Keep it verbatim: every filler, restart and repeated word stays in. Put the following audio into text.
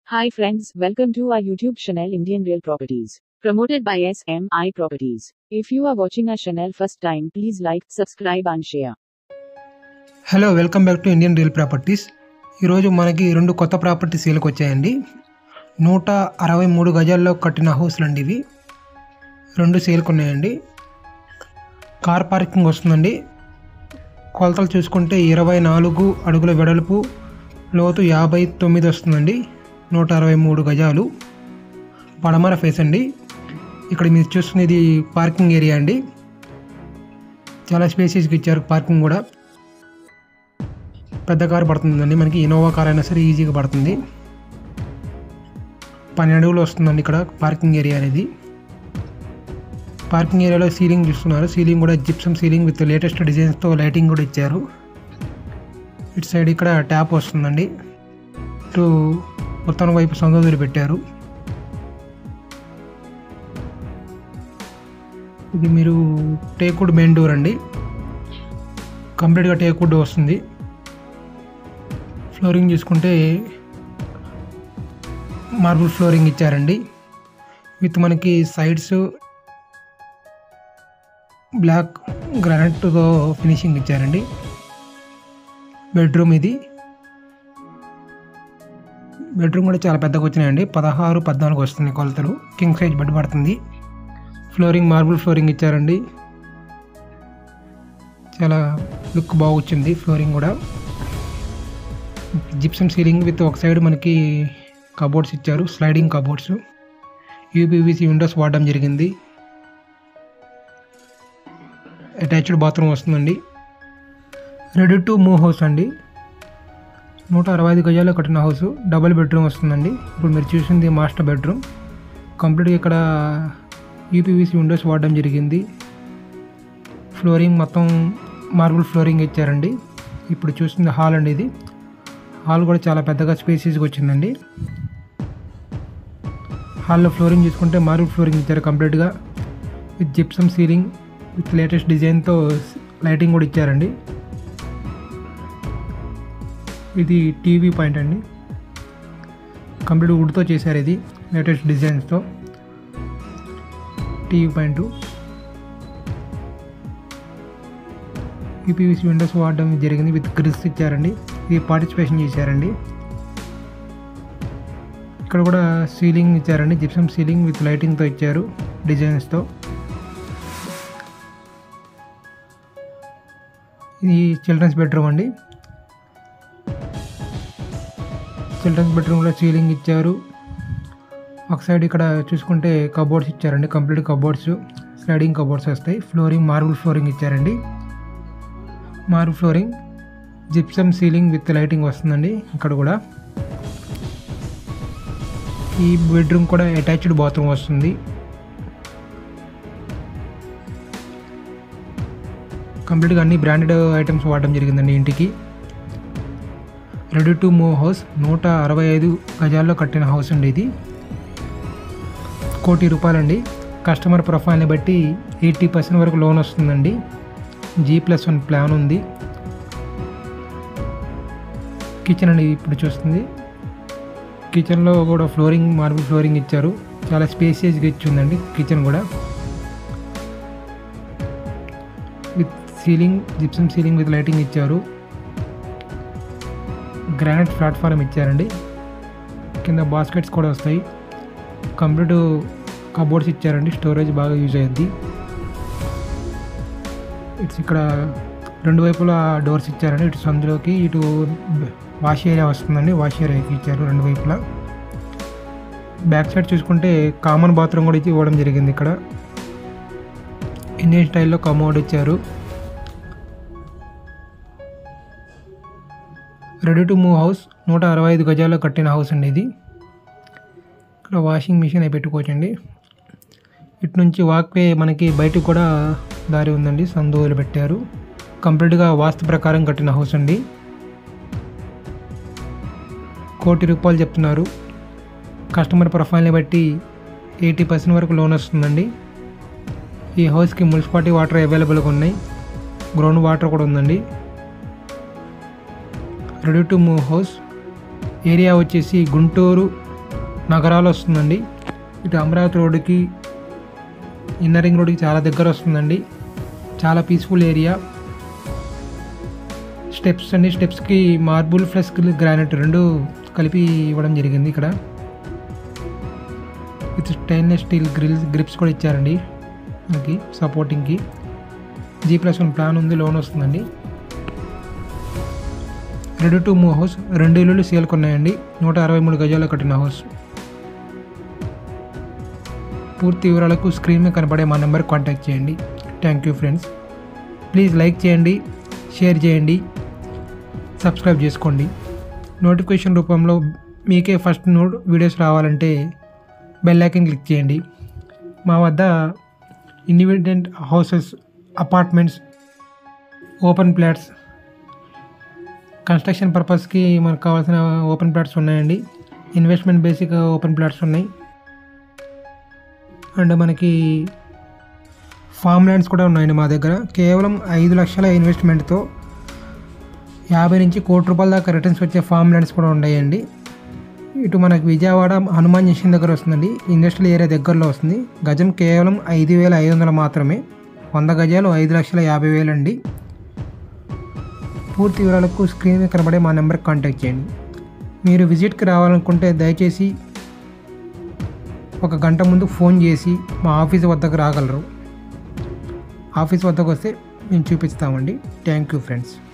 Hi friends, welcome to our YouTube channel Indian Real Properties, promoted by S M I Properties. If you are watching our channel first time, please like, subscribe and share. Hello welcome back to Indian real properties. ఈరోజు మనకి రెండు కొత్త property సేల్కి వచ్చాయండి. నూట అరవై మూడు గజాల్లో కట్టిన హౌస్లు అండి ఇవి. రెండు సేల్కి ఉన్నాయండి. కార్ పార్కింగ్ వస్తుందండి. కొలతలు చూసుకుంటే ఇరవై నాలుగు అడుగుల వెడల్పు, లోతు యాభై తొమ్మిది వస్తుందండి. నూట అరవై మూడు గజాలు పడమర ఫేస్ అండి. ఇక్కడ మీరు చూస్తున్నది పార్కింగ్ ఏరియా అండి. చాలా స్పేసెస్కి ఇచ్చారు పార్కింగ్ కూడా. పెద్ద కారు పడుతుందండి, మనకి ఇన్నోవా కార్ అయినా సరే ఈజీగా పడుతుంది. పన్నెండు అడుగులు వస్తుందండి ఇక్కడ పార్కింగ్ ఏరియా అనేది. పార్కింగ్ ఏరియాలో సీలింగ్ చూస్తున్నారు. సీలింగ్ కూడా జిప్సమ్ సీలింగ్ విత్ లేటెస్ట్ డిజైన్స్తో లైటింగ్ కూడా ఇచ్చారు. ఇటు సైడ్ ఇక్కడ ట్యాప్ వస్తుందండి. ఇటు మొత్తం వైపు సంగదులు పెట్టారు. ఇది మీరు టేక్వుడ్ మెయిన్ డోర్ అండి. కంప్లీట్గా టేక్వుడ్ వస్తుంది. ఫ్లోరింగ్ చూసుకుంటే మార్బుల్ ఫ్లోరింగ్ ఇచ్చారండి. విత్ మనకి సైడ్స్ బ్లాక్ గ్రానైట్తో ఫినిషింగ్ ఇచ్చారండి. బెడ్రూమ్ ఇది. బెడ్రూమ్ కూడా చాలా పెద్దగా వచ్చినాయండి. పదహారు పద్నాలుగు వస్తుంది కొలతలు. కింగ్ సైజ్ బెడ్ పడుతుంది. ఫ్లోరింగ్ మార్బుల్ ఫ్లోరింగ్ ఇచ్చారండి. చాలా లుక్ బాగా వచ్చింది ఫ్లోరింగ్ కూడా. జిప్సమ్ సీలింగ్ విత్ ఒక సైడ్ మనకి కబోర్డ్స్ ఇచ్చారు, స్లైడింగ్ కబోర్డ్స్. యూపీవీసీ విండోస్ వాడడం జరిగింది. అటాచ్డ్ బాత్రూమ్ వస్తుందండి. రెడీ టు మూవ్ హౌస్ అండి. నూట అరవై ఐదు గజాల్లో కట్టిన హౌస్. డబుల్ బెడ్రూమ్ వస్తుందండి. ఇప్పుడు మీరు చూసింది మాస్టర్ బెడ్రూమ్. కంప్లీట్గా ఇక్కడ యూపీవీసీ విండోస్ వాడడం జరిగింది. ఫ్లోరింగ్ మొత్తం మార్బుల్ ఫ్లోరింగ్ ఇచ్చారండి. ఇప్పుడు చూసింది హాల్ అండి. ఇది హాల్ కూడా చాలా పెద్దగా స్పేసెస్గా వచ్చిందండి. హాల్లో ఫ్లోరింగ్ చూసుకుంటే మార్బుల్ ఫ్లోరింగ్ ఇచ్చారు కంప్లీట్గా with gypsum ceiling with latest డిజైన్తో లైటింగ్ కూడా ఇచ్చారండి. ఇది టీవీ పాయింట్ అండి. కంప్లీట్ వుడ్తో చేశారు. ఇది లేటెస్ట్ డిజైన్స్తో టీవీ పాయింట్. యూపీవీసీ విండోస్ వాడడం జరిగింది విత్ గ్రిల్స్ ఇచ్చారండి. ఇది పార్టిసిపేషన్ చేశారండి. ఇక్కడ కూడా సీలింగ్ ఇచ్చారండి. జిప్సమ్ సీలింగ్ విత్ లైటింగ్తో ఇచ్చారు డిజైన్స్తో. ఇది చిల్డ్రన్స్ బెడ్రూమ్ అండి. చిల్డ్రన్స్ బెడ్రూమ్లో సీలింగ్ ఇచ్చారు. ఒక సైడ్ ఇక్కడ చూసుకుంటే కబోర్డ్స్ ఇచ్చారండి. కంప్లీట్ కబోర్డ్స్, స్లైడింగ్ కబోర్డ్స్ వస్తాయి. ఫ్లోరింగ్ మార్బుల్ ఫ్లోరింగ్ ఇచ్చారండి. Marble flooring gypsum ceiling with lighting వస్తుందండి ఇక్కడ కూడా. ఈ బెడ్రూమ్ కూడా అటాచ్డ్ బాత్రూమ్ వస్తుంది. కంప్లీట్గా అన్ని బ్రాండెడ్ ఐటమ్స్ వాడడం జరిగిందండి ఇంటికి. Ready to move house. నూట అరవై ఐదు గజాల్లో కట్టిన హౌస్ అండి ఇది. కోటి రూపాయలండి. కస్టమర్ ప్రొఫైల్ని బట్టి ఎయిటీ పర్సెంట్ వరకు లోన్ వస్తుందండి. జీ ప్లస్ వన్ ప్లాన్ ఉంది. కిచెన్ అండి ఇప్పుడు చూస్తుంది. కిచెన్లో కూడా ఫ్లోరింగ్ మార్బుల్ ఫ్లోరింగ్ ఇచ్చారు. చాలా స్పేసియస్గా ఇచ్చిందండి కిచెన్ కూడా. With ceiling gypsum ceiling with lighting ఇచ్చారు. గ్రానైట్ ప్లాట్ఫారం ఇచ్చారండి. కింద బాస్కెట్స్ కూడా వస్తాయి. కంప్లీట్ కబోర్డ్స్ ఇచ్చారండి. స్టోరేజ్ బాగా యూజ్ అయ్యింది. ఇట్స్ ఇక్కడ రెండు వైపులా డోర్స్ ఇచ్చారండి. ఇటు సందులోకి ఇటు వాష్ ఏరియా వస్తుందండి. వాష్ ఏరియాకి ఇచ్చారు రెండు వైపులా. బ్యాక్ సైడ్ చూసుకుంటే కామన్ బాత్రూమ్ కూడా ఇచ్చి ఇవ్వడం జరిగింది. ఇక్కడ ఇండియన్ స్టైల్లో కమోడ్ ఇచ్చారు. Ready to move house. నూట అరవై ఐదు గజాల్లో కట్టిన హౌస్ అండి ఇది. ఇక్కడ వాషింగ్ మిషన్ అయి పెట్టుకోవచ్చండి. ఇటు నుంచి వాక్వే మనకి బయటకు కూడా దారి ఉందండి. సందులు పెట్టారు. కంప్లీట్గా వాస్తు ప్రకారం కట్టిన హౌస్ అండి. కోటి రూపాయలు చెప్తున్నారు. కస్టమర్ ప్రొఫైల్ని బట్టి ఎయిటీ పర్సెంట్ వరకు లోన్ వస్తుందండి. ఈ హౌస్కి మున్సిపాలిటీ వాటర్ అవైలబుల్గా ఉన్నాయి. గ్రౌండ్ వాటర్ కూడా ఉందండి. Ready to move house. Area వచ్చేసి గుంటూరు నగరాలు వస్తుందండి. ఇటు అమరావతి రోడ్డుకి, ఇన్నర్ రింగ్ రోడ్డుకి చాలా దగ్గర వస్తుందండి. చాలా పీస్ఫుల్ ఏరియా. స్టెప్స్ అండి, స్టెప్స్కి మార్బుల్ ప్లస్ గ్రానైట్ రెండు కలిపి ఇవ్వడం జరిగింది. ఇక్కడ with stainless steel grills grips కూడా ఇచ్చారండి మనకి సపోర్టింగ్కి. జీ ప్లస్ వన్ ప్లాన్ ఉంది, లోన్ వస్తుందండి. Ready to move house. రెండు ఇల్లులు సేల్కి ఉన్నాయండి. నూట అరవై మూడు గజాల్లో కట్టిన హౌస్. పూర్తి వివరాలకు స్క్రీన్ మీద కనపడే మా నెంబర్ కాంటాక్ట్ చేయండి. Thank you friends. Please like చేయండి, షేర్ చేయండి, సబ్స్క్రైబ్ చేసుకోండి. నోటిఫికేషన్ రూపంలో మీకే ఫస్ట్ నోట్ వీడియోస్ రావాలంటే బెల్ ఐకాన్ క్లిక్ చేయండి. మా వద్ద independent houses, apartments, open plots, construction పర్పస్కి మనకు కావాల్సిన ఓపెన్ ప్లాట్స్ ఉన్నాయండి. ఇన్వెస్ట్మెంట్ బేసిక్ ఓపెన్ ప్లాట్స్ ఉన్నాయి. అండ్ మనకి ఫామ్ ల్యాండ్స్ కూడా ఉన్నాయండి మా దగ్గర. కేవలం ఐదు లక్షల ఇన్వెస్ట్మెంట్తో యాభై నుంచి కోటి రూపాయల దాకా రిటర్న్స్ వచ్చే ఫామ్ ల్యాండ్స్ కూడా ఉన్నాయండి. ఇటు మనకి విజయవాడ హనుమాన్ జంక్షన్ దగ్గర వస్తుందండి. ఇండస్ట్రియల్ ఏరియా దగ్గరలో వస్తుంది. గజం కేవలం ఐదు వేల ఐదు వందలు మాత్రమే. వంద గజాలు ఐదు లక్షల యాభై వేలు అండి. పూర్తి వివరాలకు స్క్రీన్ మీద కనబడే మా నెంబర్కి కాంటాక్ట్ చేయండి. మీరు విజిట్కి రావాలనుకుంటే దయచేసి ఒక గంట ముందు ఫోన్ చేసి మా ఆఫీస్ వద్దకు రాగలరు. ఆఫీస్ వద్దకు వస్తే మేము చూపిస్తామండి. Thank you friends.